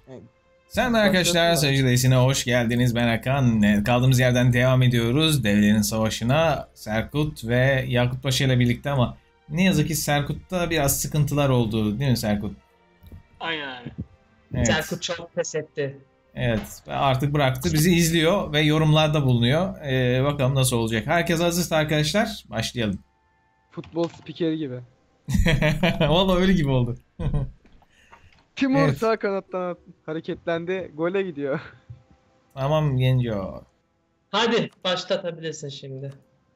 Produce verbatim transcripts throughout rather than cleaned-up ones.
Evet. Sen de arkadaşlar Seyirci hoş geldiniz. Ben Hakan. Kaldığımız yerden devam ediyoruz. Devlerin Savaşı'na Serkut ve Yakut Paşa ile birlikte ama ne yazık ki Serkut'ta biraz sıkıntılar oldu. Değil mi Serkut? Aynen abi. Evet. Serkut çok pes etti. Evet. Artık bıraktı. Bizi izliyor ve yorumlarda bulunuyor. Ee, bakalım nasıl olacak. Herkes hazırsa arkadaşlar başlayalım. Futbol spikeri gibi. Vallahi öyle gibi oldu. Timur Evet. sağ kanattan hareketlendi. Gole gidiyor. Tamam Genco. Hadi başlatabilirsin şimdi.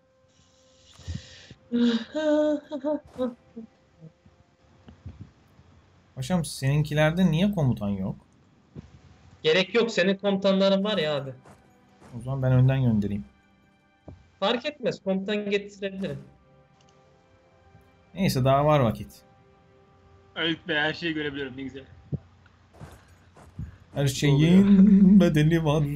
Paşam seninkilerde niye komutan yok? Gerek yok, senin komutanların var ya abi. O zaman ben önden göndereyim. Fark etmez, komutan getirebilirim. Neyse daha var vakit. Öğüt be, her şeyi görebiliyorum, ne güzel. Her şeyin bedeli var.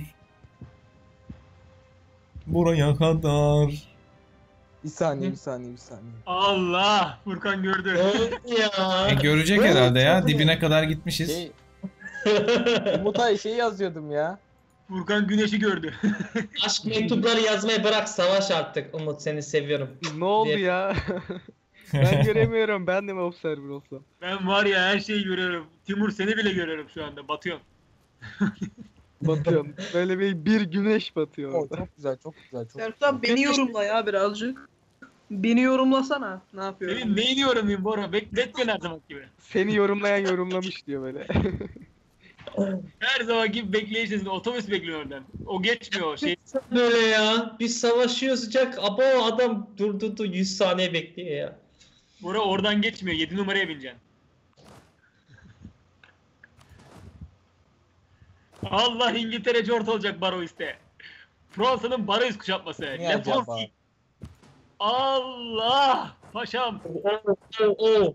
Buraya kadar. Bir saniye, bir saniye, bir saniye. Allah! Furkan gördü. Evet ya. E, görecek Evet, herhalde ya. tabii. Dibine kadar gitmişiz. Şey, Umutay şey yazıyordum ya. Furkan güneşi gördü. Aşk mektupları yazmayı bırak, savaş artık. Umut, seni seviyorum. Ne oldu Diye- ya? Ben göremiyorum. Ben de mi observer olsam? Ben var ya, her şeyi görüyorum. Timur, seni bile görüyorum şu anda. Batıyorum. Batıyorum. Böyle bir, bir güneş batıyor O orada. çok güzel, çok güzel, çok güzel. Serkan beni yorumla ya birazcık. Beni yorumlasana. Ne yapıyorum? Senin neyini yorumlayayım Bora? Bek bekle her zaman gibi. Seni yorumlayan yorumlamış diyor böyle. Her zaman gibi bekleyeceğiz. Otobüs bekliyor oradan. O geçmiyor o şey. Böyle ya. Biz savaşıyoruz sıcak. Abo, adam durdu yüz saniye bekliyor ya. Bora oradan geçmiyor. yedi numaraya bineceksin. Allah, İngiltere cort olacak Barois'te. Fransa'nın Barois kuşatması. Ne Le acaba? Fonsi. Allah! Paşam. Oo, oo, oo.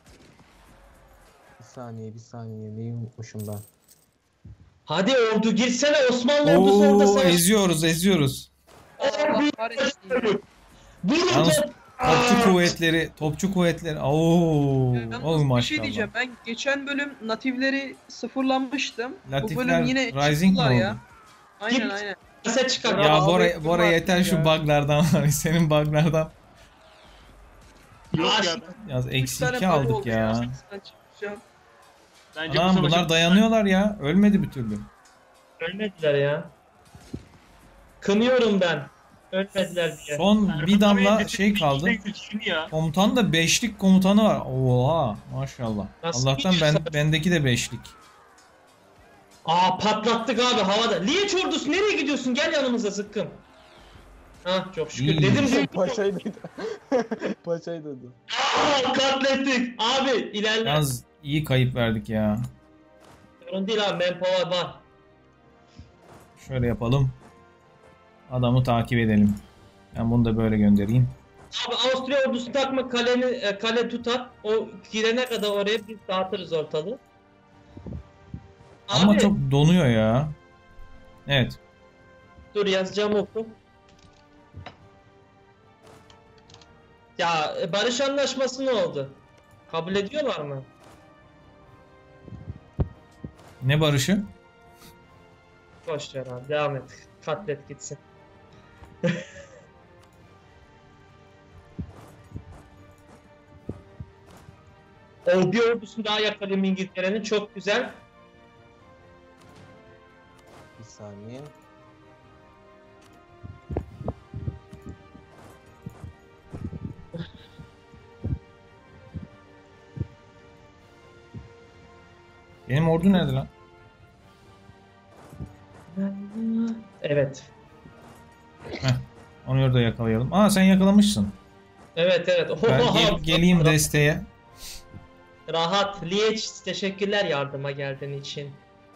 Bir saniye, bir saniye. Neyi unutmuşum ben? Hadi ordu girsene, Osmanlı ordusu orada Oo, savaş. eziyoruz eziyoruz. Allah kahretsin. Vurun Yalnız top. topçu kuvvetleri, topçu kuvvetleri. Oo, Yalnız oh, bir şey maşallah. diyeceğim. Ben geçen bölüm natifleri sıfırlanmıştım. Bu Latifler bölüm yine Rising mi çıktılar oldu? ya. Aynen Git. aynen. Ses çıkar. Ya Abi, Bora, Bora kim yeter var şu ya? buglardan abi. Senin buglardan. Yok ya. Yaz Üç eksi tane iki bug aldık oldu ya. sekizden çıkacağım. Bence bu Anam savaşı- bunlar dayanıyorlar ya. Ölmedi bir türlü. Ölmediler ya. Kınıyorum ben. Ölmediler diye. Son bir damla şey kaldı. Kim ya? Komutan da beşlik komutanı var. Oha maşallah. Nasıl Allah'tan bir ben savaş? bendeki de beşlik. Aa, patlattık abi havada. Liyeç ordusu nereye gidiyorsun? Gel yanımıza zıkkım. Ha, çok şükür. İyi. Dedim zıkkım. Paşaydı. Paşaydı. Aa, katlettik. Abi ilerle. Yalnız iyi kayıp verdik ya. Sorun değil abi, manpower var. Şöyle yapalım. Adamı takip edelim. Ben bunu da böyle göndereyim. Abi Avusturya ordusu takma, kaleni, e, kale tutar. O girene kadar oraya biz dağıtırız ortalığı. Ama Abi, çok donuyor ya. Evet. dur yazacağım oku. Ya e, barış anlaşması ne oldu? Kabul ediyorlar mı? Ne barışı? Boş ver abi, devam et. Katlet gitsin. O bir ordusunu daha yakalım İngiltere'nin, çok güzel. Bir saniye. Benim ordu nerede lan? Evet. Onu orada yakalayalım. Aa sen yakalamışsın. Evet evet. Ben Oha, gel- geleyim rahat, desteğe. rahat. Liyeç, teşekkürler yardıma geldiğin için.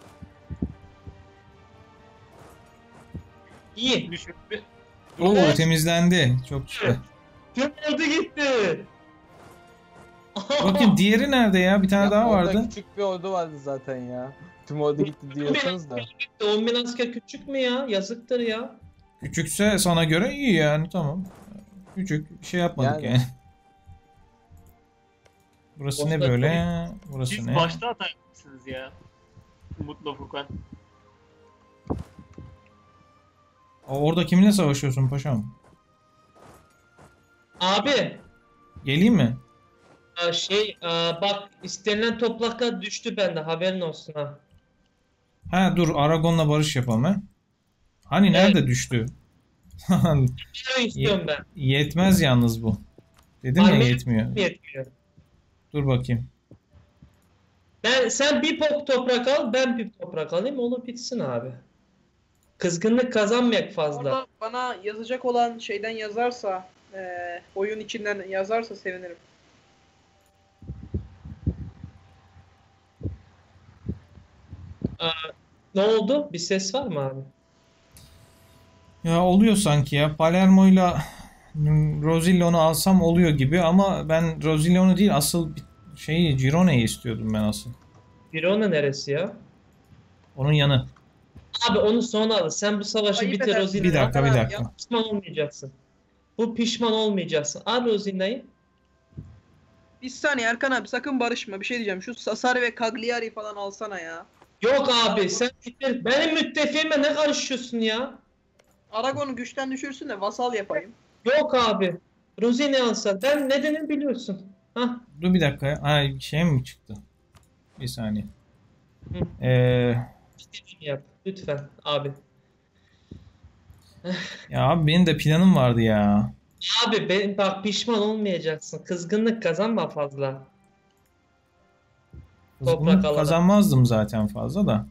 İyi. Düşürdü. Oo Evet. temizlendi. Çok güzel. Tüm ordu gitti. Bakayım diğeri nerede ya? Bir tane Ya daha orada vardı. küçük bir ordu vardı zaten ya. Tüm ordu gitti diyorsanız da. on bin asker küçük mü ya? Yazıktır ya. Küçükse sana göre iyi yani tamam. Küçük bir şey yapmadık yani. Yani. Burası Boşta ne böyle? Burası Siz ne? başta hata yapmışsınız ya. Umut'la Furkan. Orada kiminle savaşıyorsun paşam? Abi Geleyim mi? e, şey e, bak istenilen topraklar düştü bende, haberin olsun ha. Ha dur Aragon'la barış yapalım ha. Hani Evet. nerede düştü? Ne istiyorum ben? Yetmez yalnız bu. Dedim ya Aynen. yetmiyor. Yetmiyor. Dur bakayım. Ben sen bir pok toprak al, ben bir toprak alayım, olur bitsin abi. Kızgınlık kazanmayak fazla. Orada bana yazacak olan şeyden yazarsa, eee, oyun içinden yazarsa sevinirim. Ne oldu? Bir ses var mı abi? Ya oluyor sanki ya. Palermo'yla hmm, Rosillon'u alsam oluyor gibi ama ben Rosillon'u değil asıl bir şeyi Girone'yi istiyordum ben asıl. Girona neresi ya? Onun yanı. Abi onu sonra al. Sen bu savaşı Ayıp bitir edersin. Rozina'yı. Bir dakika bir Ya, dakika. Pişman olmayacaksın. Bu pişman olmayacaksın. Al Rozina'yı. Bir saniye Erkan abi, sakın barışma. Bir şey diyeceğim. Şu Sassari ve Cagliari falan alsana ya. Yok abi sen bitir. Benim müttefiğime ne karışıyorsun ya? Aragon'u güçten düşürsün de vasal yapayım. Yok abi. Rozina'yı alsan. Ben nedenini biliyorsun. Hah. Dur bir dakika ya. Ha, şey mi çıktı? Bir saniye. Hı. Ee, İstediğini yap. Lütfen abi. ya abi benim de planım vardı ya. Abi ben, bak pişman olmayacaksın. Kızgınlık kazanma fazla. Toprak Kızgınlık alarak. kazanmazdım zaten fazla da.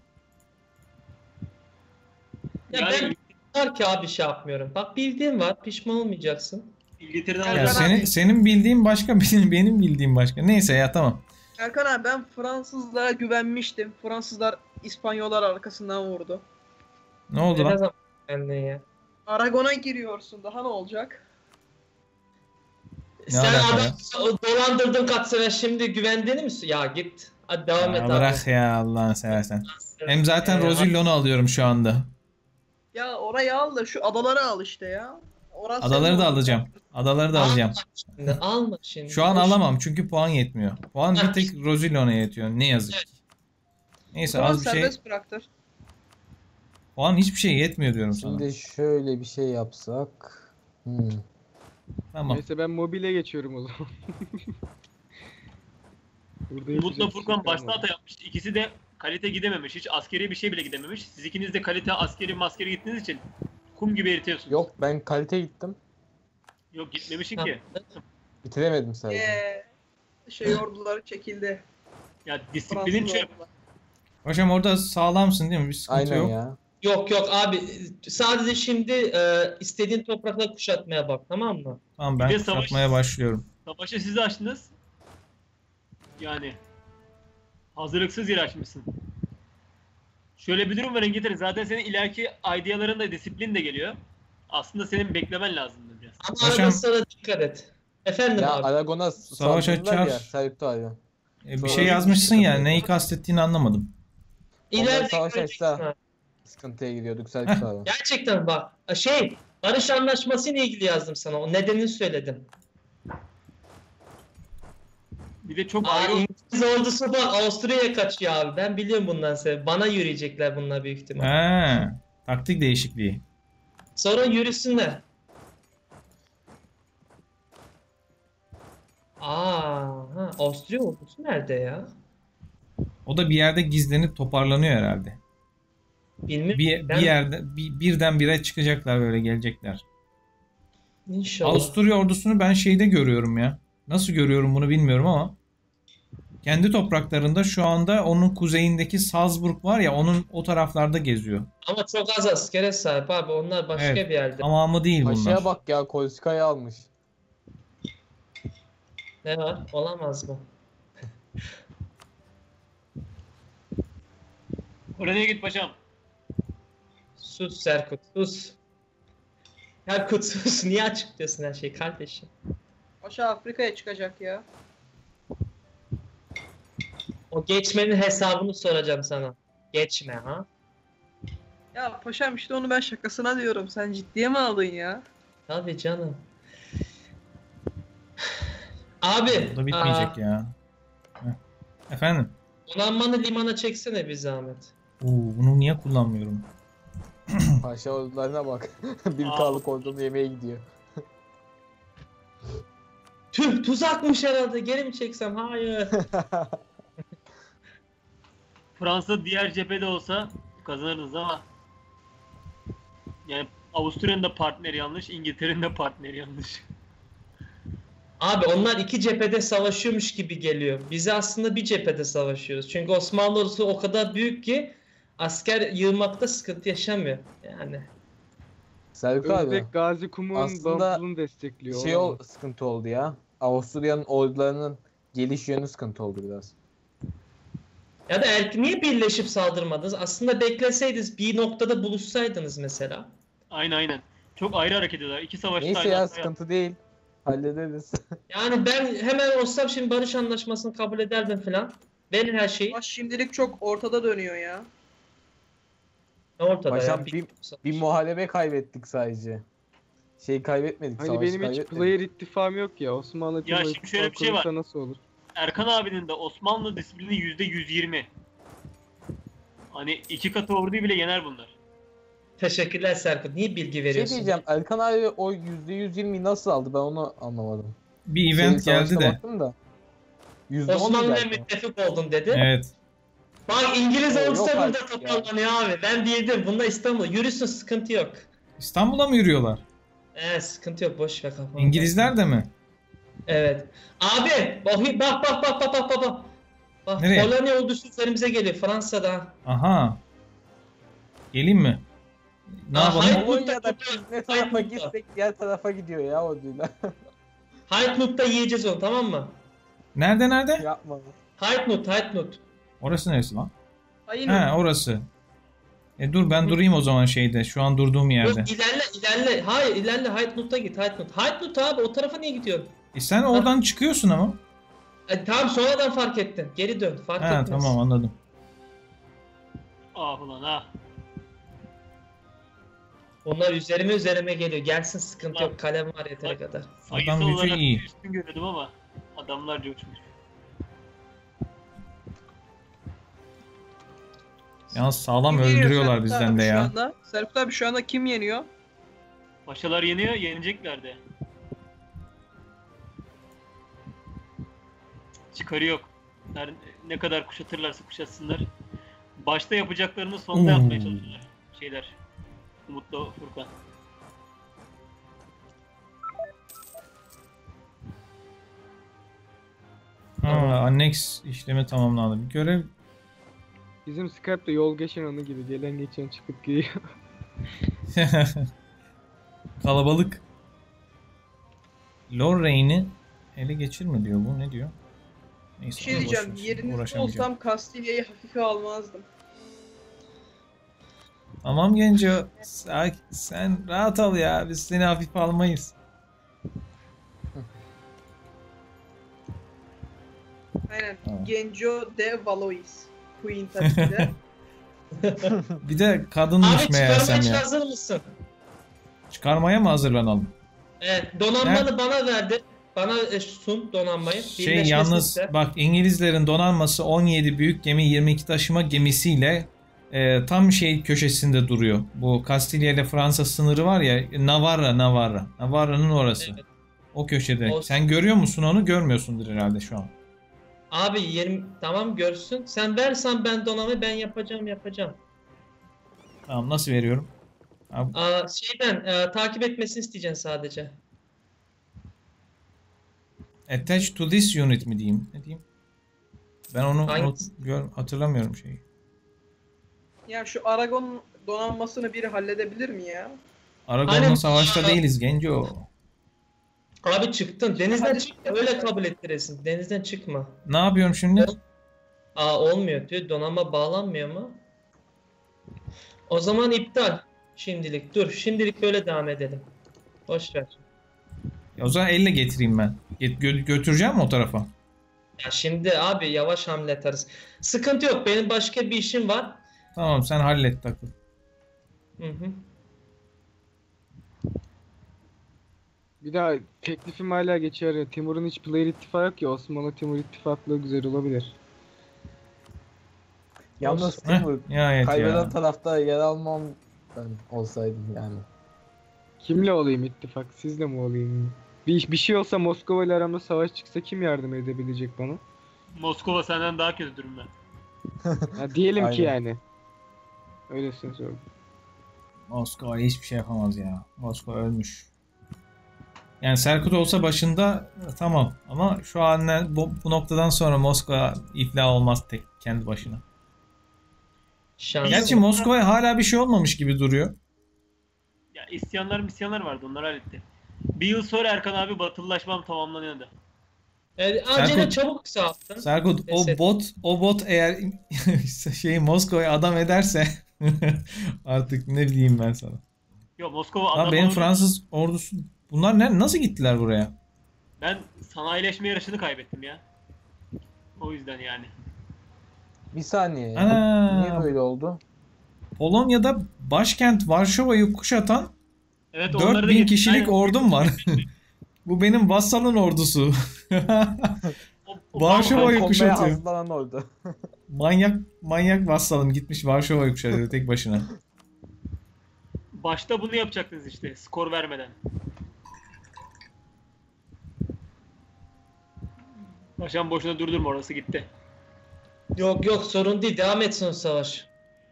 Ya Yani ben var ki abi şey yapmıyorum. Bak bildiğin var. Pişman olmayacaksın. İngiltere'den Ya Erkan senin, abi. senin bildiğin başka benim, benim bildiğim başka. Neyse ya tamam. Erkan abi, ben Fransızlara güvenmiştim. Fransızlar İspanyollar arkasından vurdu. Ne oldu Ne lan? zaman benden ya? Aragon'a giriyorsun. Daha ne olacak? Ne Sen alaka adam ya? dolandırdın kaç sefer, şimdi güvendiğini mi? Ya git. Hadi devam et Ya abi. bırak ya Allah'ını seversen. Hem zaten Ee, Rosillon'u alıyorum şu anda. Ya orayı al da şu adaları al işte ya. Orası Adaları da senin alacağım. Adaları da Alma alacağım. şimdi, alma şimdi. Şu an Boş- alamam çünkü puan yetmiyor. Puan bir tek Rosillon'a yetiyor. Ne yazık ki. Neyse Tamam, az bir şey. serbest bıraktır. Puan hiçbir şey yetmiyor diyorum sana. Şimdi şöyle bir şey yapsak. Hmm. Tamam. Neyse ben mobile geçiyorum o zaman. Burada Umut'la yapacak bir şey Furkan başta kalmadı. hata yapmış. İkisi de kalite gidememiş. Hiç askeri bir şey bile gidememiş. Siz ikiniz de kalite askeri maskeri gittiğiniz için kum gibi eritiyorsunuz. Yok, ben kalite gittim. Yok gitmemişsin Ha, ki. Bitiremedim sadece. Eee şey orduları çekildi. Ya disiplinin Fransız çöp. ordular. Paşam orada sağlamsın değil mi? Bir sıkıntı Aynen yok. ya. Yok yok abi. Sadece şimdi e, istediğin toprakla kuşatmaya bak, tamam mı? Tamam Bir ben de savaş- kuşatmaya başlıyorum. Savaşı siz açtınız. Yani hazırlıksız yere açmışsın. Şöyle bir durum var İngiltere. Zaten senin ileriki idealarında disiplin de geliyor. Aslında senin beklemen lazımdı biraz. Ama Paşam- arada sırada dikkat et. Efendim Ya abi. Aragon'a Savaş saldırdılar açar. ya. Sayıptı abi. E, bir Sonra şey hiç yazmışsın sıkıntı ya yok. neyi kastettiğini anlamadım. Onlar İleride savaş göreceksin açsa abi. sıkıntıya gidiyorduk Sayıptı abi. Gerçekten bak. Şey, barış anlaşması ile ilgili yazdım sana. O nedenini söyledim. Bir de çok Aa, ayrı İngiliz ordusu bak Avusturya'ya kaçıyor abi. Ben biliyorum bundan sebep. Bana yürüyecekler bunlar büyük ihtimal. He, taktik değişikliği. Sonra yürüsünler. Aa, ha, Avusturya ordusu nerede ya? O da bir yerde gizlenip toparlanıyor herhalde. Bilmiyorum. Bir, Ben- bir yerde bir, birden bire çıkacaklar böyle gelecekler. İnşallah. Avusturya ordusunu ben şeyde görüyorum ya. Nasıl görüyorum bunu bilmiyorum ama kendi topraklarında şu anda onun kuzeyindeki Salzburg var ya onun o taraflarda geziyor. Ama çok az askere sahip abi. Onlar başka Evet. bir yerde. Tamamı değil bunlar. Paşa'ya bak ya, Korsika'yı almış. Ne var? Olamaz mı? Oraya git paşam. Sus Serkut, sus. Serkut sus. Niye açıklıyorsun her şeyi kardeşim? Paşa Afrika'ya çıkacak ya. O geçmenin hesabını soracağım sana. Geçme ha. Ya paşam işte onu ben şakasına diyorum. Sen ciddiye mi aldın ya? Tabii canım. Abi. Bu da bitmeyecek aa, ya. Heh. Efendim? Donanmanı limana çeksene bir zahmet. Oo, bunu niye kullanmıyorum? Paşa ordularına bak. Bir Aa. kalık ordunun yemeğe gidiyor. Tüh tuzakmış herhalde. Geri mi çeksem? Hayır. Fransa diğer cephede olsa kazanırız ama yani Avusturya'nın da partneri yanlış, İngiltere'nin de partneri yanlış. Abi onlar iki cephede savaşıyormuş gibi geliyor. Biz aslında bir cephede savaşıyoruz. Çünkü Osmanlı ordusu o kadar büyük ki asker yığmakta sıkıntı yaşamıyor. Yani. Serkan abi. Özbek Gazi Kum'un Aslında bağımsızlığını destekliyor. Şey olamaz. o sıkıntı oldu ya. Avusturya'nın ordularının geliş yönü sıkıntı oldu biraz. Ya da er, niye birleşip saldırmadınız? Aslında bekleseydiniz bir noktada buluşsaydınız mesela. Aynen aynen. Çok ayrı hareket ediyorlar. İki savaşta Neyse aynı ya anda sıkıntı değil. Hallederiz. Yani ben hemen olsam şimdi barış anlaşmasını kabul ederdim falan. Verin her şeyi. Ama şimdilik çok ortada dönüyor ya. Ortada Paşam ya. bir, bir muharebe kaybettik sadece. Şey kaybetmedik. Hani savaşı benim hiç kaybetmedik. player ittifakım yok ya. Osmanlı Ya Timur şimdi şöyle bir şey ittifakı var. olursa nasıl olur? Erkan abinin de Osmanlı disiplini yüzde yüz yirmi. Hani iki katı orduyu bile yener bunlar. Teşekkürler Serkut. Niye bilgi Şey veriyorsun? diyeceğim, Erkan abi o yüzde yüz yirmiyi nasıl aldı ben onu anlamadım. Bir event Şey, geldi savaşta de. baktım da. yüzde on mu Osmanlı'ya geldi? müttefik oldum dedi. Evet. Bak İngiliz Oo, ordusu yok burada artık ya. toplanıyor abi. Ben değildim. Bunda İstanbul. Yürüsün sıkıntı yok. İstanbul'a mı yürüyorlar? Ee sıkıntı yok. Boş ver kafanı. İngilizler de mi? Evet. Abi bak bak bak bak bak bak bak. Bak Nereye? Polonya ordusu üzerimize geliyor Fransa'da. Aha. Geleyim mi? Ne Aa, yapalım? hayır. Polonya'da biz ne tarafa Hayır. gitsek diğer tarafa gidiyor ya orduyla. Heidnut'ta yiyeceğiz onu tamam mı? Nerede nerede? Yapma. Heidnut, Heidnut. Orası neresi lan? Hayır. He orası. E dur ben durayım o zaman şeyde. Şu an durduğum yerde. Yok ilerle ilerle. Hayır ilerle Heidnut'a git Heidnut. Heidnut abi o tarafa niye gidiyorsun? E sen oradan çıkıyorsun ama. E, tamam sonradan fark ettin. Geri dön. Fark He etmez. tamam anladım. Ah ulan ah. Onlar üzerime üzerime geliyor. Gelsin sıkıntı Lan. yok. Kalem var yeteri kadar. Sayısal gücü olarak iyi. üstün görüyordum ama adamlarca uçmuş. Yalnız sağlam Kim yeniyor öldürüyorlar Serkut bizden abi de şu ya. anda? Serkut abi şu anda kim yeniyor? Paşalar yeniyor, yenecekler de. Çıkarı yok. Her ne kadar kuşatırlarsa kuşatsınlar. Başta yapacaklarını sonunda Oo. yapmaya çalışıyorlar. Şeyler. Umut'la Furkan. Ha, annex işlemi tamamlandı. Bir görev Bizim Skype'da yol geçen anı gibi. Gelen geçen çıkıp geliyor. kalabalık. Lorraine'i ele geçirme diyor bu. Ne diyor? Neyse. Bir şey boş diyeceğim. ver, Yerinizde uğraşamayacağım. olsam Kastilya'yı hafife almazdım. Tamam Genco. Sakin, sen rahat ol ya. Biz seni hafife almayız. Aynen. Tamam. Genco de Valois. Queen tabii ki de. Bir de kadınmış Abi meğersem çıkarmaya ya. hazır mısın? Çıkarmaya mı hazırlanalım? Evet. Donanmanı bana verdi. Bana e, sun donanmayı. Şey Birleşmesini yalnız iste. bak İngilizlerin donanması on yedi büyük gemi yirmi iki taşıma gemisiyle e, tam şey köşesinde duruyor. Bu Kastilya ile Fransa sınırı var ya, Navarra Navarra. Navarra'nın orası. Evet. O köşede. O- Sen görüyor musun onu? Görmüyorsundur herhalde şu an. Abi yirmi tamam görsün. Sen versen ben donanmayı ben yapacağım yapacağım. Tamam nasıl veriyorum? Abi, Aa, şeyden e, takip etmesini isteyeceksin sadece. attach to this unit mi diyeyim? Ne diyeyim? Ben onu Hangisi? unut, gör, hatırlamıyorum şeyi. Ya şu Aragon donanmasını biri halledebilir mi ya? Aragon'la Aynen. savaşta değiliz Genco. Abi çıktın. Denizden Hadi. çık. Öyle kabul ettiresin. Denizden çıkma. Ne yapıyorum şimdi? Aa olmuyor diyor. Donanma bağlanmıyor mu? O zaman iptal. Şimdilik. Dur. Şimdilik böyle devam edelim. Boş ver. O zaman elle getireyim ben. Get- gö- götüreceğim mi o tarafa? Ya şimdi abi yavaş hamle atarız. Sıkıntı yok. Benim başka bir işim var. Tamam sen hallet takıl. Hı hı. Bir daha teklifim hala geçer ya. Timur'un hiç player ittifakı yok ya. Osmanlı Timur ittifaklığı güzel olabilir. Yalnız Heh, Timur, nihayet kaybeden ya. tarafta yer almam ben olsaydım yani. Kimle olayım ittifak? Sizle mi olayım? Bir, bir şey olsa Moskova ile aramda savaş çıksa kim yardım edebilecek bana? Moskova senden daha kötü durumda. Ha, diyelim ki Aynen. yani. Öylesine sordum. Moskova hiçbir şey yapamaz ya. Moskova ölmüş. Yani Serkut olsa başında tamam ama şu an ne- bu, bu noktadan sonra Moskova iflah olmaz tek kendi başına. Şans. Gerçi Moskova'ya hala bir şey olmamış gibi duruyor. Ya isyanlar misyanlar vardı, onları halletti. Bir yıl sonra Erkan abi batılılaşmam tamamlanıyordu. Yani acele Serkut- çabuk kısalttın. Serkut o Mesela- bot o bot eğer şeyi Moskova'ya adam ederse artık ne bileyim ben sana. Yok, Moskova Lan adam benim olunca Fransız ordusu bunlar ne nasıl gittiler buraya? ben sanayileşme yarışını kaybettim ya. O yüzden yani. Bir saniye ya. Ana. Niye böyle oldu? Polonya'da başkent Varşova'yı kuşatan Evet, onları da dört bin getirdim. kişilik Aynen. ordum var. Bu benim vassalın ordusu. O- o- Varşova'yı Konmaya kuşatıyor. hazırlanan oldu. Manyak manyak vassalım gitmiş Varşova'yı kuşatıyor tek başına. Başta bunu yapacaktınız işte, skor vermeden. Paşam boşuna durdurma, orası gitti. Yok yok, sorun değil, devam etsin o savaş.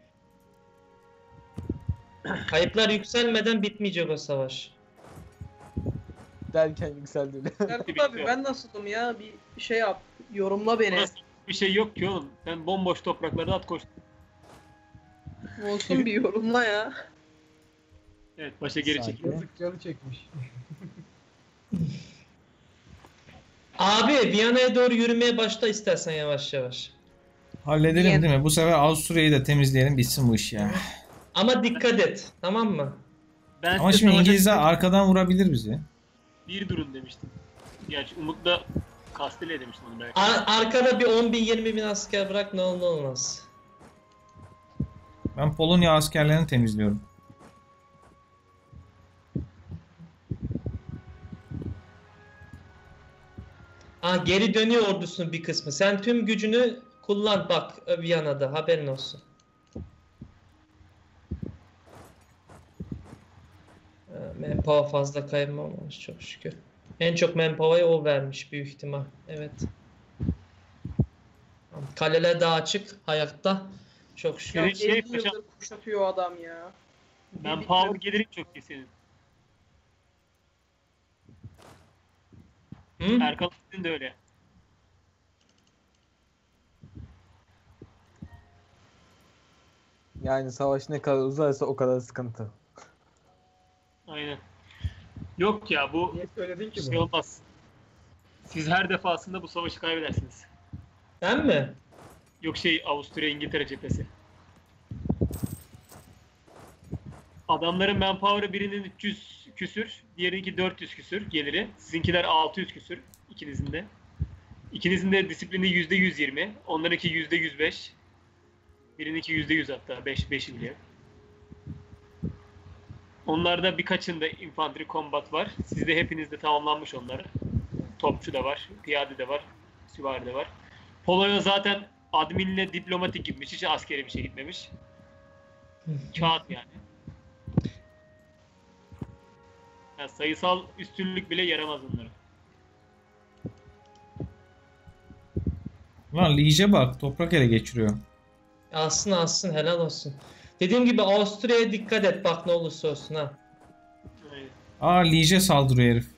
Kayıplar yükselmeden bitmeyecek o savaş. Derken yükseldi. Serkut abi ben nasılım ya? Bir şey yap. Yorumla beni. Orası bir şey yok ki oğlum. Sen bomboş topraklarda at koş. Olsun bir yorumla ya. Evet, paşa geri Sakin. çekildi. Yazık canı çekmiş. Abi Viyana'ya doğru yürümeye başla istersen yavaş yavaş. Halledelim Niye? değil mi? Bu sefer Avusturya'yı da temizleyelim bitsin bu iş ya. Ama dikkat et, tamam mı? Ben Ama size şimdi savaşa İngilizler arkadan vurabilir bizi. bir durun demiştim. Gerçi Umut da Kastilya demiştim onu belki. Ar- arkada bir on bin yirmi bin asker bırak, ne olur ne olmaz. Ben Polonya askerlerini temizliyorum. Aa, geri dönüyor ordusunun bir kısmı. Sen tüm gücünü kullan bak Viyana'da, haberin olsun. Ee, Manpower fazla kaybolmamış çok şükür. En çok manpower'ı o vermiş büyük ihtimal. Evet. Kaleler daha açık, ayakta. Çok şükür. Ya Şey- şey elli paşam- yıldır kuşatıyor adam ya. Ben Bir- power gelirim çok iyi senin. Hı? Erkan sizin de öyle. Yani savaş ne kadar uzarsa o kadar sıkıntı. Aynen. Yok ya, bu Niye söyledin ki şey bunu? olmaz. Siz her defasında bu savaşı kaybedersiniz. Ben mi? Yok şey, Avusturya İngiltere cephesi. Adamların manpower'ı birinin üç yüz küsür, diğerininki dört yüz küsür geliri. Sizinkiler altı yüz küsür ikinizin de. İkinizin de disiplini yüzde yüz yirmi, onlarınki yüzde yüz beş. Birininki yüzde yüz hatta, beş beşi bile. Onlarda birkaçında infantry combat var. Sizde hepinizde tamamlanmış onlar. Topçu da var, piyade de var, süvari de var. Polonya zaten adminle diplomatik gitmiş, hiç askeri bir şey gitmemiş. Kağıt yani. Yani sayısal üstünlük bile yaramaz onlara. Lan Liege bak toprak ele geçiriyor. Alsın alsın, helal olsun. Dediğim gibi Avusturya'ya dikkat et bak, ne olursa olsun ha. Aynen. Aa Liege saldırıyor herif.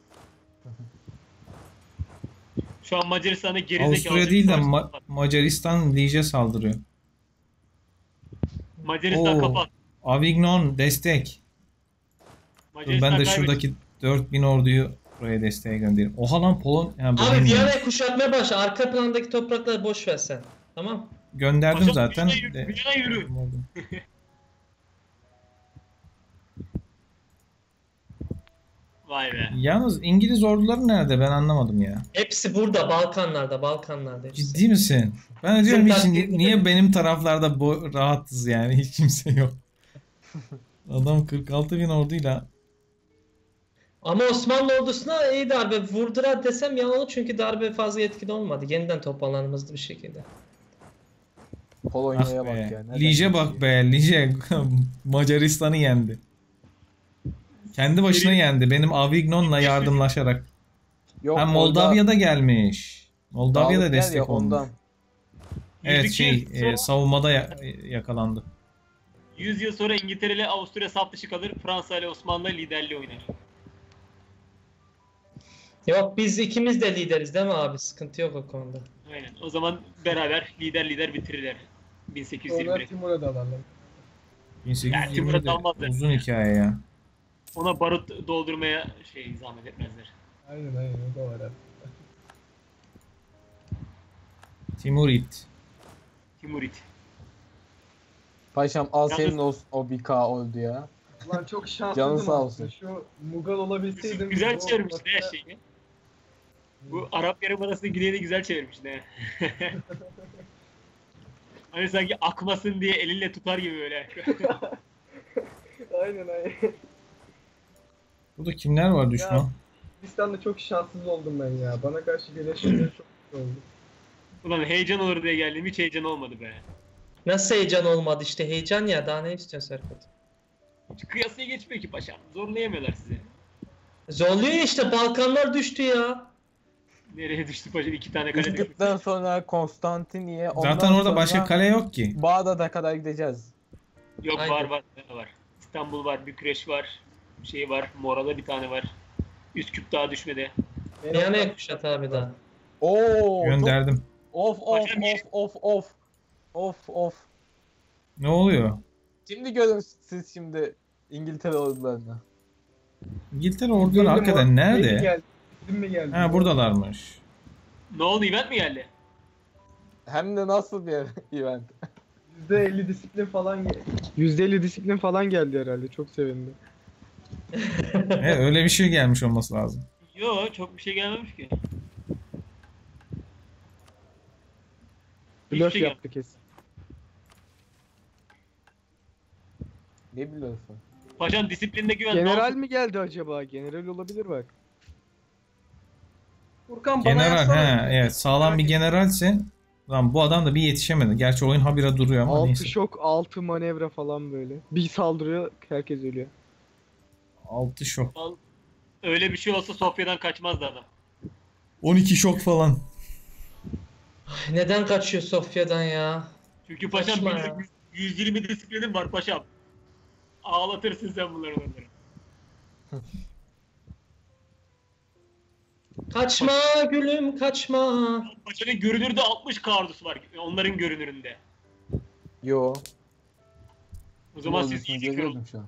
Şu an Macaristan'da gerizekalı... Avusturya değil de Ma- Macaristan Liege saldırıyor. Macaristan Oo. kapat. Avignon destek. Dur, Macaristan ben de kaybetmiş. şuradaki dört bin orduyu buraya desteğe göndereyim. Oha lan Polon... Ha, bu Abi benim ya. Viyana'ya kuşatmaya başla. Arka plandaki toprakları boş ver sen. Tamam. Gönderdim Paşam, zaten. Viyana yürü, De- Viyana yürü. Vay be. Yalnız İngiliz orduları nerede ben anlamadım ya. Hepsi burada, Balkanlarda, Balkanlarda hepsi. Ciddi misin? Ben de diyorum Bizim hiç, taktiğimiz- niye benim taraflarda bo- rahatız yani hiç kimse yok. Adam kırk altı bin orduyla. Ama Osmanlı ordusuna iyi darbe vurdular desem yalan olur, çünkü darbe fazla etkili olmadı. Yeniden toparlandı hızlı bir şekilde. Polonya'ya Ah bak be. ya. neden Lige bak geçiyor? be. Lige Macaristan'ı yendi. Kendi başına yendi. Benim Avignon'la yardımlaşarak. Yok, Ha, orada Moldavya'da gelmiş. Moldavya'da dağlık yer ya, destek olmuş. ondan. Evet yüz iki şey yıl sonra- e, savunmada ya- yakalandı. yüz yıl sonra İngiltere ile Avusturya saf dışı kalır. Fransa ile Osmanlı liderliği oynar. Yok biz ikimiz de lideriz değil mi abi? Sıkıntı yok o konuda. Aynen. O zaman beraber lider lider bitirirler. bin sekiz yüz yirmi Sonra biri. Timur'a da alalım. bin sekiz yüz Ya, Timur'a yirmi de dalmazlar. uzun hikaye ya. Ona barut doldurmaya şey zahmet etmezler. Aynen aynen o da var abi. Timurid. Timurid. Paşam al Yalnız- senin olsun o bir K oldu ya. Lan çok şanslıydım Canı sağ aslında. olsun. Şu Mughal olabilseydim. Güzel bu çevirmişsin her noktada- şeyi. Bu Arap Yarımadası'nı güneyine güzel çevirmişsin he. Hani sanki akmasın diye elinle tutar gibi böyle. Aynen aynen. Burada kimler var düşman? Hindistan'da çok şanssız oldum ben ya. Bana karşı birleşmeleri çok kötü oldu. Ulan heyecan olur diye geldim, hiç heyecan olmadı be. Nasıl heyecan olmadı işte, heyecan ya, daha ne istiyorsun Serkut? Hiç kıyasaya geçmiyor ki paşam. Zorlayamıyorlar sizi. Zorluyor ya işte, Balkanlar düştü ya. Nereye düştü paşam? İki tane kale düştü. Üsküp'ten sonra Konstantiniye, ondan Zaten orada sonra başka kale yok ki. Bağdat'a kadar gideceğiz. Yok Aynen. var var var. İstanbul var, Bükreş var. Şey var, Mora'da bir tane var. Üsküp daha düşmedi. Ne ne kuşat abi daha. Oo. Gönderdim. Çok... Of of Paşam, of of of. Of of. Ne oluyor? Şimdi görün siz şimdi İngiltere ordularını. İngiltere orduları hakikaten nerede? Geldi. Bizim mi geldi? Ha buradalarmış. Ne oldu, event mi geldi? Hem de nasıl bir event. yüzde elli disiplin falan geldi. yüzde elli disiplin falan geldi herhalde. Çok sevindim. Evet, öyle bir şey gelmiş olması lazım. Yo, çok bir şey gelmemiş ki. Hiçbir Blöf şey yaptı kesin. Ne biliyorsun? Paşam disiplinde güven. General mi geldi acaba? General olabilir bak. Furkan bana General yazsana. he evet sağlam bir generalse lan bu adam da bir yetişemedi. Gerçi oyun habire duruyor ama altı neyse. şok, altı manevra falan böyle. Bir saldırıyor, herkes ölüyor. altı şok. Al- Öyle bir şey olsa Sofya'dan kaçmazdı adam. on iki şok falan. Neden kaçıyor Sofya'dan ya? Çünkü paşam Kaçma bir- ya. yüz yirmi disiplinin var paşam. Ağlatırsın sen bunları onları. Kaçma gülüm kaçma. Paşanın görünürde altmış kardusu var onların görünüründe. Yo. O zaman siz Ordusunu iyice kör görüyordum olun. şu an.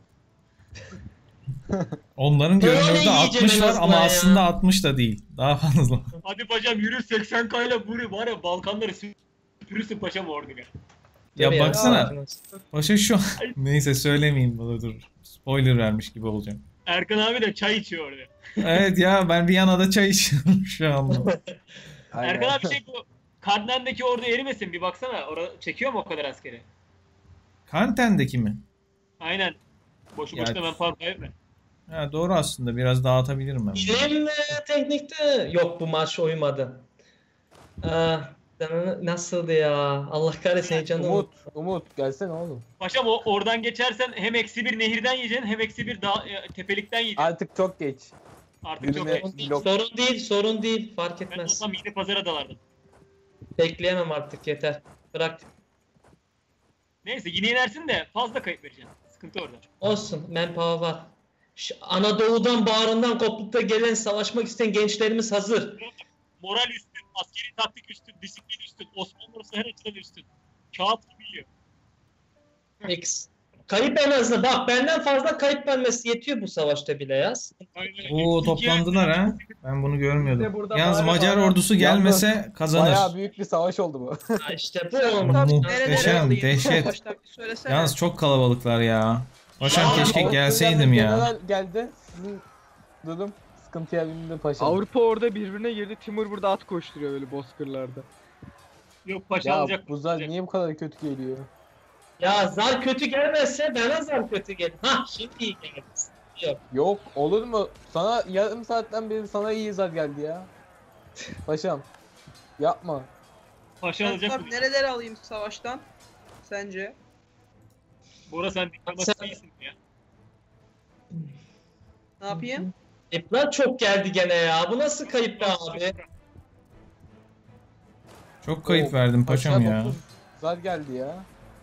Onların Böyle görünürde yiyeceğim altmış en var azından ama ya. aslında altmış da değil. Daha fazla. Hadi paşam yürü seksen kayla vur var ya Balkanları süpürürsün paşam orduyla. Ya Dur baksana. sakin ol. Paşa şu an. Neyse söylemeyeyim bana dur. Spoiler vermiş gibi olacağım. Erkan abi de çay içiyor orada. Evet ya ben Viyana'da çay içiyorum şu anda. Aynen. Erkan abi şey bu Kardinal'deki ordu erimesin bir baksana. Orada çekiyor mu o kadar askeri? Kanten'deki mi? Aynen. Boşu Ya- boşuna ben fark etme. Ha, doğru aslında biraz dağıtabilirim ben. Bilim ve teknikte yok, bu maç uymadı. Aa, nasıldı ya? Allah kahretsin, heyecanlı. Umut, Umut gelsene oğlum. Paşam o oradan geçersen hem eksi bir nehirden yiyeceksin hem eksi bir dağ, e, tepelikten yiyeceksin. Artık çok geç. Artık çok yürüme- geç. Sorun değil, Blok. sorun değil, sorun değil. Fark Ben etmez. olsam yine pazara dalardım. Bekleyemem artık, yeter. Bırak. Neyse yine inersin de fazla kayıp vereceksin. Sıkıntı orada. Olsun, manpower var. Şu Anadolu'dan, bağrından kopuk da gelen, savaşmak isteyen gençlerimiz hazır. Moral üstün, askeri taktik üstün, disiplin üstün, Osmanlı ordusu her açıdan üstün. Kağıt gibi yiyor. X. Kayıp en azından. Bak, benden fazla kayıp vermesi yetiyor bu savaşta bile ya. Aynen. Oo İki- toplandılar ha. Ben bunu Bir de görmüyordum. burada Yalnız bari Macar bari- ordusu gelmese kazanır. Bayağı büyük bir savaş oldu bu. Ha, işte bu Tabii, olmuş. tabii. Muhteşem, Nerelere alayım? dehşet. Baştan bir söylesene. Yalnız çok kalabalıklar ya. Paşam Ya, keşke Avusturya'nın gelseydim ya. General geldi. Sizin durum sıkıntıya bindi paşam. Avrupa orada birbirine girdi. Timur burada at koşturuyor böyle bozkırlarda. Yok paşa Ya alacak. bu zar alacak. niye bu kadar kötü geliyor? Ya zar kötü gelmezse bana zar kötü gelir. Hah, şimdi iyi geldi. Yok. Yok olur mu? Sana yarım saatten beri sana iyi zar geldi ya. Paşam. Yapma. Paşa Ben alacak tabii mı? nerelere alayım savaştan? Sence? Bora sen diplomat değilsin ya. Ne yapayım? Kayıplar çok geldi gene ya. Bu nasıl kayıp be abi? Çok kayıp Oo, verdim paşa paşam ya. dokuz zar geldi ya.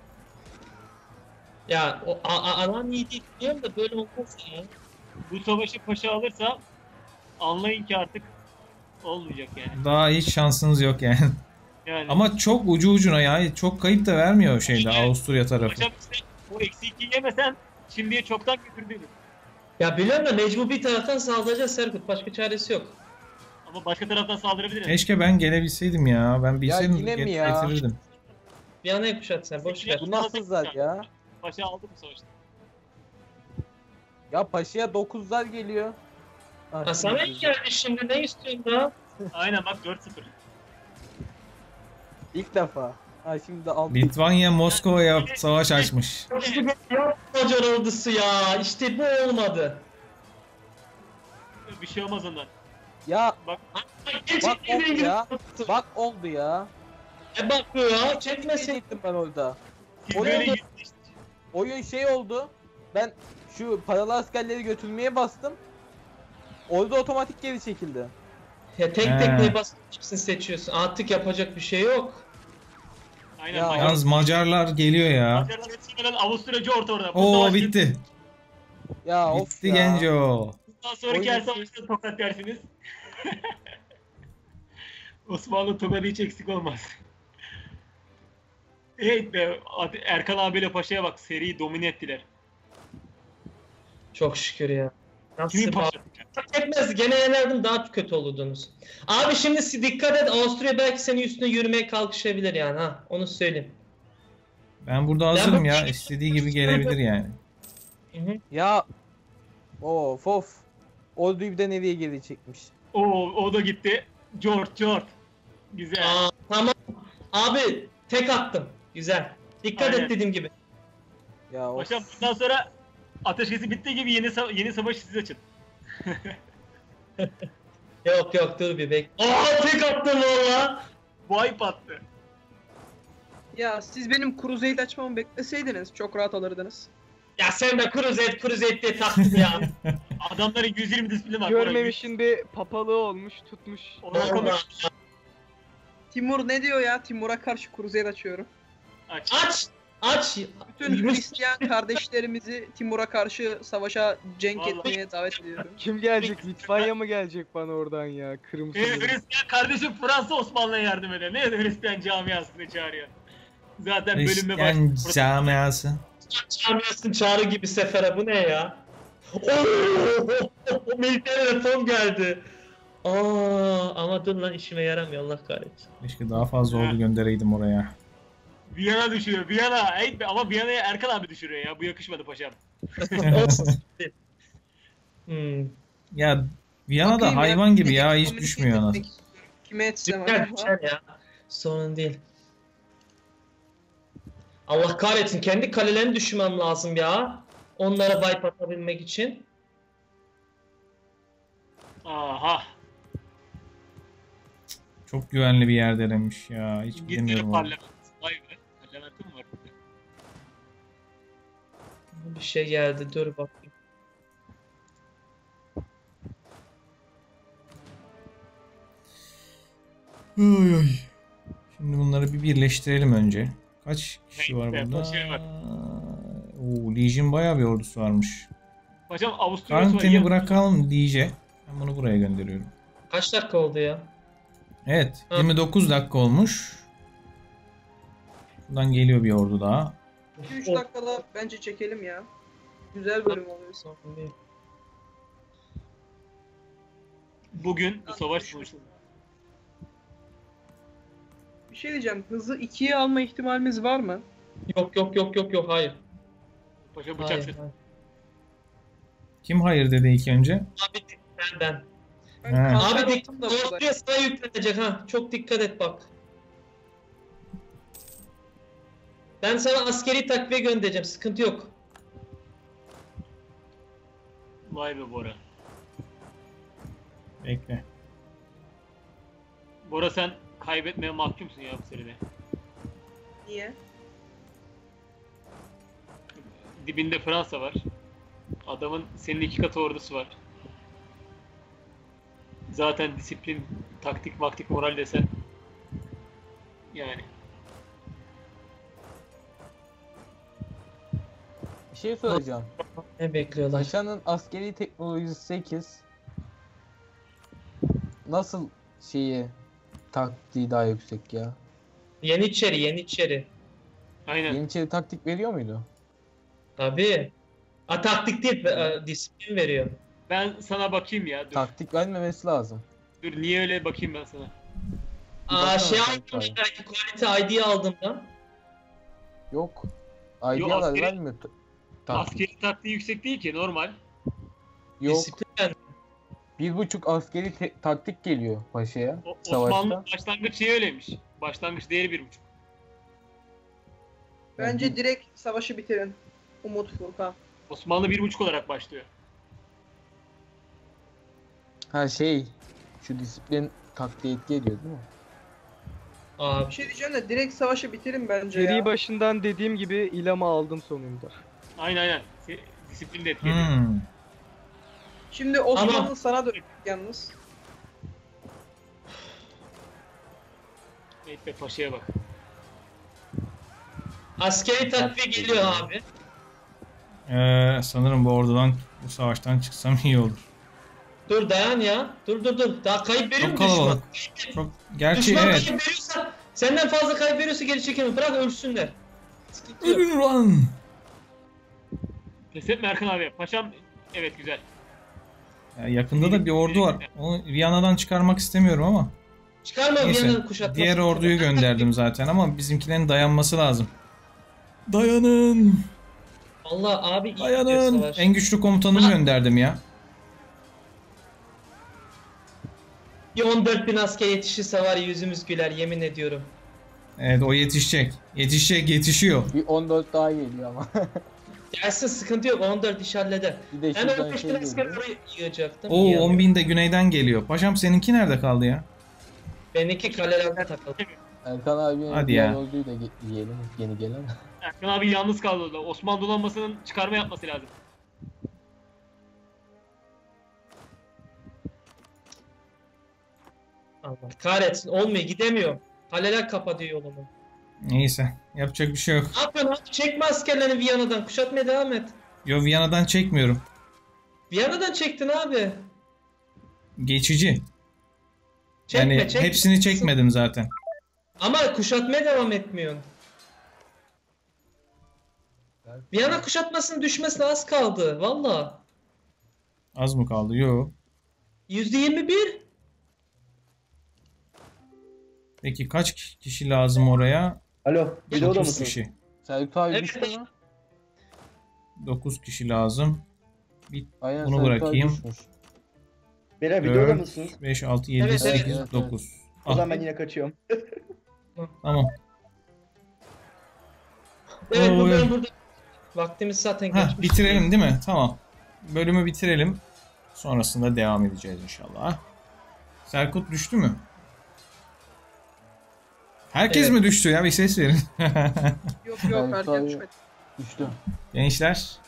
Ya o a- a- anam iyi değil diyorum da böyle olmaz ya. Bu savaşı paşa alırsa anlayın ki artık olmayacak yani. Daha hiç şansınız yok yani. Yani Ama çok ucu ucuna ya. Çok kayıp da vermiyor o şeyde İşte, Avusturya tarafı. paşam işte bu eksi ikiyi yemesen şimdiye çoktan götürdüydüm. Ya biliyorum da mecbur bir taraftan saldıracağız Serkut. Başka çaresi yok. Ama başka taraftan saldırabiliriz. Keşke ben gelebilseydim ya. Ben bilseydim yine mi get- ya? getirirdim. Bir yana kuşat sen boş ver. Bu nasıl zar ya? Paşa aldı bu savaşta. Ya paşaya dokuz zar geliyor. Ha, Ha sana şimdi- iyi geldi şimdi ne istiyorsun daha? Aynen bak dört sıfır. İlk defa. Ha şimdi de altı. Litvanya Moskova'ya savaş açmış. Macar ordusu ya işte bu olmadı. Bir şey olmaz ondan. Ya Bak bak oldu ya. Bak oldu ya. E bak bu ya Ne çekmesin. diyecektim ben orada? siz Oyun böyle da- yüzleştik. Oyun şey oldu. Ben şu paralı askerleri götürmeye bastım. Orada otomatik geri çekildi. Ya tek He. tek ne basıp hepsini seçiyorsun. Artık yapacak bir şey yok. Aynen. Ya, Macar- Yalnız Macarlar geliyor ya. Macarlar yetişmeden Avusturyacı orta orada. Bu Oo savaş bitti. Ya of Bitti ya. Genco. Bundan sonraki her Oyun- savaşta tokat yersiniz. Osmanlı tokadı hiç eksik olmaz. Evet be Erkan abiyle Paşa'ya bak seriyi domine ettiler. Çok şükür ya. Nasıl Kimin bak- Paşa? Fark etmez. Gene yenerdim daha kötü olurdunuz. Abi şimdi si- dikkat et Avusturya belki senin üstüne yürümeye kalkışabilir yani ha. Onu söyleyeyim. Ben burada hazırım Ben- ya. İstediği gibi gelebilir yani. Hı hı. Ya of of. Orduyu bir de nereye geri çekmiş. Oo o da gitti. George George. Güzel. Aa, tamam. Abi tek attım. Güzel. Dikkat Aynen. et dediğim gibi. Ya of. Paşam bundan sonra ateşkesi bittiği gibi yeni sa- yeni savaş siz açın. Yok yok dur bir bek. Aa tek attım valla. Wipe attı. Ya siz benim Crusade açmamı bekleseydiniz çok rahat alırdınız. Ya sen de Crusade Crusade diye taktın ya. Adamların yüz yirmi disiplini var. Görmemişin bir papalığı olmuş tutmuş. Ona konuş. Timur ne diyor ya? Timur'a karşı Crusade açıyorum. Aç. Aç. Aç. Bütün Hristiyan kardeşlerimizi Timur'a karşı savaşa cenk Vallahi. etmeye davet ediyorum. Kim gelecek? Litvanya mı gelecek bana oradan ya? Kırmızı. Benim Hristiyan kardeşim Fransa Osmanlı'ya yardım eder. Ne Hristiyan camiasını çağırıyor. Zaten bölünme Hristiyan başlıyor. camiası. Çağırmıyorsun çağrı gibi sefere bu ne ya? Oo, militer reform geldi. Aa, ama dur lan işime yaramıyor Allah kahretsin. Keşke daha fazla ordu göndereydim oraya. Viyana düşüyor. Viyana. Ey be, ama Viyana'ya Erkan abi düşürüyor ya. Bu yakışmadı paşam. hmm. Ya Viyana da Bakayım ya, hayvan gibi ya. komünist Hiç düşmüyor etmek anasını. istiyorum. Kime etsem Düşer acaba? düşer ya. Sorun değil. Allah kahretsin kendi kalelerini düşürmem lazım ya. Onlara wipe atabilmek için. Aha. Çok güvenli bir yer denemiş ya. Hiç İngiltere bilmiyorum. orayı. parlamentosu. Vay be. Parlamento mu var burada? Bir şey geldi dur bakayım. Oy, oy. Şimdi bunları bir birleştirelim önce. Kaç kişi var Neyse, burada? boşver bak. Oo, Legion bayağı bir ordusu varmış. Paşam Avusturya Karnten'i bırakalım Liege. Ben bunu buraya gönderiyorum. Kaç dakika oldu ya? Evet, Ha. yirmi dokuz dakika olmuş. Buradan geliyor bir ordu daha. iki üç dakikada bence çekelim ya. Güzel bölüm oluyor. Sorun değil. Bugün bu savaş sonuçlandı. Bir şey diyeceğim. Hızı ikiye alma ihtimalimiz var mı? Yok yok yok yok yok hayır. Paşa bıçak Hayır, sesi. hayır. Kim hayır dedi ilk önce? Abi ben ben. Ben He. kanser Abi oldum dikkat da burada. Avusturya sana yüklenecek ha. Çok dikkat et bak. Ben sana askeri takviye göndereceğim. Sıkıntı yok. Vay be Bora. Bekle. Bora sen kaybetmeye mahkumsun ya bu seride. Niye? Dibinde Fransa var. Adamın senin iki katı ordusu var. Zaten disiplin, taktik, maktik, moral desen. Yani. Bir şey soracağım. Ne bekliyorlar? Paşa'nın askeri teknolojisi sekiz. Nasıl şeyi taktiği daha yüksek ya? Yeniçeri, Yeniçeri. Aynen. Yeniçeri taktik veriyor muydu? Tabii. A taktik değil, e, disiplin veriyor. Ben sana bakayım ya. Dur. Taktik vermemesi lazım. Dur niye öyle bakayım ben sana. Aa baksana şey kanka. aldım belki quality I D aldım lan. Yok. Idealar askeri- vermiyor. ta- Taktik. Askeri taktiği yüksek değil ki normal. Yok. Disiplin ben. Bir buçuk askeri te- taktik geliyor Paşa'ya. O, Savaşta. Osmanlı başlangıç şeyi öyleymiş. Başlangıç değeri bir buçuk. Bence direkt savaşı bitirin. Umut Furkan. Osmanlı bir buçuk olarak başlıyor. Ha şey. Şu disiplin taktiği etki ediyor değil mi? Aa Bir şey diyeceğim de direkt savaşı bitirin bence Seri ya. başından dediğim gibi ilama aldım sonunda. Aynen aynen. Se- Disiplin de etki ediyor. Hmm. Şimdi Osmanlı Ama- sana dönecek yalnız. Bekle paşaya bak. askeri takviye geliyor abi. Ee, sanırım bu ordudan, bu savaştan çıksam iyi olur. Dur dayan ya. Dur dur dur. Daha kayıp veriyor Çok mu düşman? kalabalık. Çok gerçi Düşman evet. kayıp veriyorsa, senden fazla kayıp veriyorsa geri çekilme. Bırak ölsünler. Sıkıntı yok. Ölün lan. Pes etme Erkan abi. Paşam evet güzel. Ya yakında da bir ordu var. Onu Viyana'dan çıkarmak istemiyorum ama. Çıkarma Neyse. Viyana'nın kuşatmasını. Diğer orduyu gönderdim zaten ama bizimkilerin dayanması lazım. Dayanın. Allah abi iyi gidiyor Dayanın. savaş. En güçlü komutanımı gönderdim ya. Bir on dört bin asker yetişirse var ya yüzümüz güler yemin ediyorum. Evet o yetişecek. Yetişecek yetişiyor. Bir on dört daha geliyor ama. Gelsin sıkıntı yok on dört iş halleder. Bir de Ben şuradan on beş şey bin asker geliyor. oraya yığacaktım. Oo yığamıyorum. on bin de güneyden geliyor. Paşam seninki nerede kaldı ya? Benimki kalelerde takıldı. Erkan abinin Hadi diğer ya. orduyu da ge- yiyelim. Yeni gelen. Erkan abi yalnız kaldı orada. Osmanlı donanmasının çıkarma yapması lazım. Allah kahretsin olmuyor gidemiyor. Kaleler kapatıyor yolumu. Neyse. Yapacak bir şey yok. Ne yapıyorsun abi? Çekme askerlerini Viyana'dan. Kuşatmaya devam et. Yo Viyana'dan çekmiyorum. Viyana'dan çektin abi. Geçici. Çekme Yani çekme. hepsini çekmedim zaten. Ama kuşatmaya devam etmiyorsun. Viyana kuşatmasının düşmesine az kaldı. Valla. Az mı kaldı? Yo. yüzde yirmi bir. Peki kaç kişi lazım oraya? Alo, videoda dokuz mısın? kişi. Selçuk abi Evet. düştü mü? dokuz kişi lazım. Aynen Bunu Selçuk abi bırakayım. düşmüş. Beyler videoda dört, mısınız? beş, altı, yedi, Evet, evet, sekiz, evet, dokuz. O Ah, zaman ben yine kaçıyorum. tamam. Evet Oy. buradan burada. Vaktimiz zaten Ha, geçmiş. bitirelim değil mi? Tamam. Bölümü bitirelim. Sonrasında devam edeceğiz inşallah. Serkut düştü mü? Herkes Evet. mi düştü ya? Bir ses verin. Yok yok Evet, erken tabii. düşmedi. Düştü. Gençler.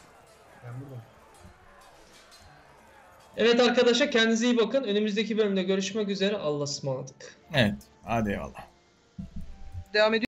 Evet arkadaşlar kendinize iyi bakın. Önümüzdeki bölümde görüşmek üzere. Allah'a ısmarladık. Evet. Hadi eyvallah. Devam ediyor.